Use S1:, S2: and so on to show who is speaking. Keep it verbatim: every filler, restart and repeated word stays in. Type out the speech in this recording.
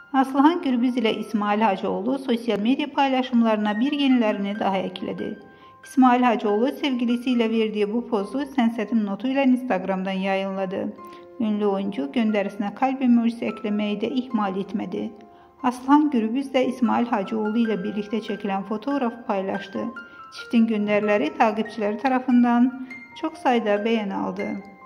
S1: Aslıhan Gürbüz ile İsmail Hacıoğlu sosyal medya paylaşımlarına bir yenilerini daha ekledi. İsmail Hacıoğlu sevgilisiyle verdiği bu pozu sensetim notuyla Instagram'dan yayınladı. Ünlü oyuncu gönderisine kalp emojisi eklemeyi de ihmal etmedi. Aslıhan Gürbüz de İsmail Hacıoğlu ile birlikte çekilen fotoğrafı paylaştı. Çiftin gönderileri takipçileri tarafından çok sayıda beğeni aldı.